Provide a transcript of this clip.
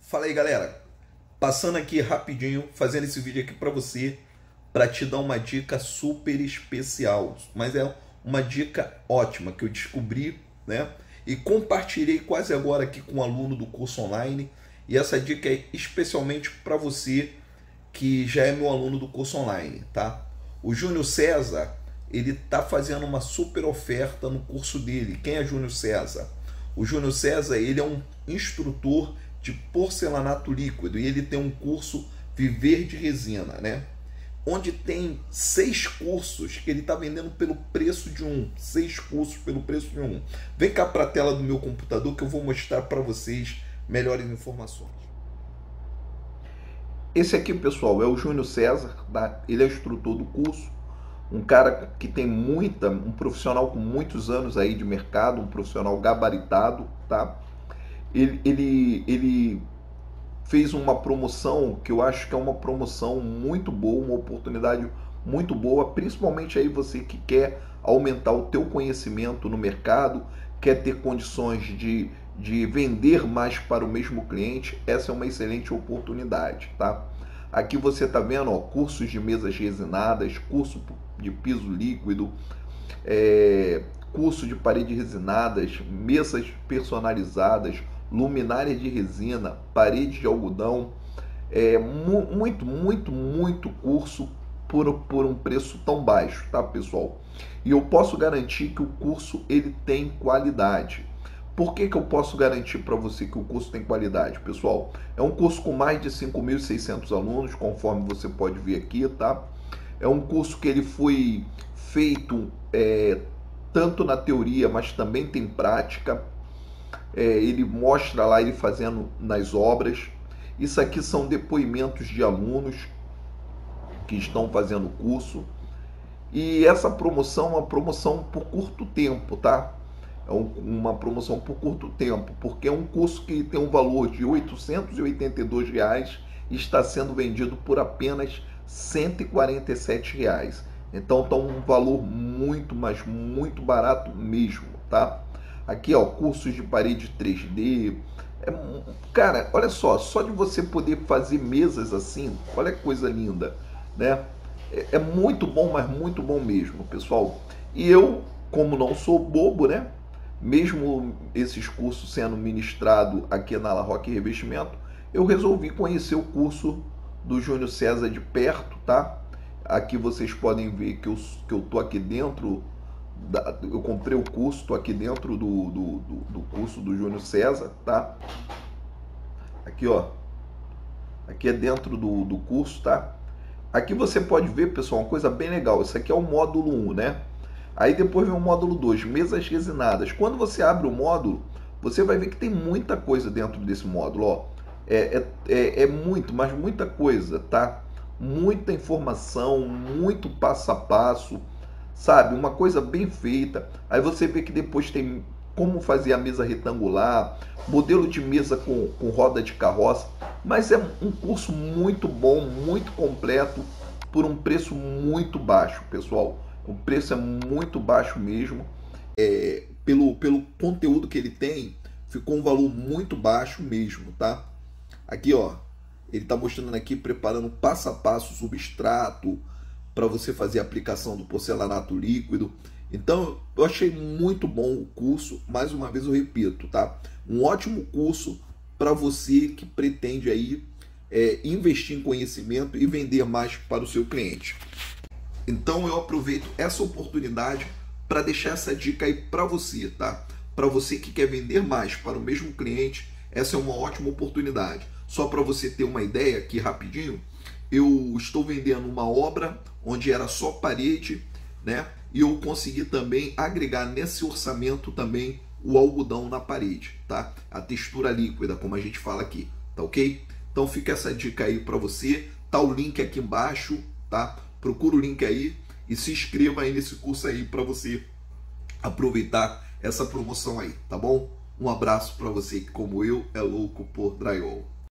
Fala aí, galera, passando aqui rapidinho, fazendo esse vídeo aqui para você, para te dar uma dica super especial, mas é uma dica ótima que eu descobri, né? E compartilhei quase agora aqui com um aluno do curso online, e essa dica é especialmente para você que já é meu aluno do curso online, tá? O Júnior César, ele tá fazendo uma super oferta no curso dele. Quem é Júnior César? O Júnior César, ele é um instrutor de porcelanato líquido e ele tem um curso Viver de Resina, né? Onde tem 6 cursos que ele está vendendo pelo preço de um. 6 cursos pelo preço de um. Vem cá para a tela do meu computador que eu vou mostrar para vocês melhores informações. Esse aqui, pessoal, é o Júnior César, tá? Ele é instrutor do curso, um cara que tem um profissional com muitos anos aí de mercado, um profissional gabaritado, tá? Ele fez uma promoção que eu acho que é uma promoção muito boa, uma oportunidade muito boa, principalmente aí você que quer aumentar o teu conhecimento no mercado, quer ter condições de vender mais para o mesmo cliente. Essa é uma excelente oportunidade, tá? Aqui você tá vendo, ó, cursos de mesas resinadas, curso de piso líquido, curso de parede resinadas, mesas personalizadas, luminária de resina, parede de algodão, muito curso por um preço tão baixo, tá, pessoal? E eu posso garantir que o curso ele tem qualidade. Por que eu posso garantir para você que o curso tem qualidade, pessoal? É um curso com mais de 5.600 alunos, conforme você pode ver aqui, tá? É um curso que ele foi feito tanto na teoria, mas também tem prática. Ele mostra lá ele fazendo nas obras. Isso aqui são depoimentos de alunos que estão fazendo o curso. E essa promoção é uma promoção por curto tempo, tá? É uma promoção por curto tempo, porque é um curso que tem um valor de R$ 882 e está sendo vendido por apenas R$ 147. Então tá um valor muito, mas muito barato mesmo, tá? Aqui, ó, cursos de parede 3D. Cara, olha só de você poder fazer mesas assim, olha que coisa linda, né? É muito bom, mas muito bom mesmo, pessoal. E eu, como não sou bobo, né? Mesmo esses cursos sendo ministrado aqui na La Roque Revestimento, eu resolvi conhecer o curso do Júnior César de perto, tá? Aqui vocês podem ver que eu tô aqui dentro, eu comprei o curso, tô aqui dentro do curso do Júnior César, tá? Aqui, ó, aqui é dentro do curso, tá? Aqui você pode ver, pessoal, uma coisa bem legal. Isso aqui é o módulo 1, né? Aí depois vem o módulo 2, mesas resinadas. Quando você abre o módulo, você vai ver que tem muita coisa dentro desse módulo, ó. Muito, mas muita coisa, tá? Muita informação, muito passo a passo, sabe? Uma coisa bem feita. Aí você vê que depois tem como fazer a mesa retangular, modelo de mesa com roda de carroça. Mas é um curso muito bom, muito completo, por um preço muito baixo, pessoal. O preço é muito baixo mesmo. Pelo conteúdo que ele tem, ficou um valor muito baixo mesmo, tá? Aqui, ó, ele está mostrando aqui, preparando passo a passo o substrato para você fazer a aplicação do porcelanato líquido. Então, eu achei muito bom o curso. Mais uma vez eu repito, tá? Um ótimo curso para você que pretende aí investir em conhecimento e vender mais para o seu cliente. Então eu aproveito essa oportunidade para deixar essa dica aí para você, tá? Para você que quer vender mais para o mesmo cliente, essa é uma ótima oportunidade. Só para você ter uma ideia aqui rapidinho, eu estou vendendo uma obra onde era só parede, né? E eu consegui também agregar nesse orçamento também o algodão na parede, tá? A textura líquida, como a gente fala aqui, tá ok? Então fica essa dica aí para você, tá o link aqui embaixo, tá? Procura o link aí e se inscreva aí nesse curso aí para você aproveitar essa promoção aí, tá bom? Um abraço para você que, como eu, é louco por drywall.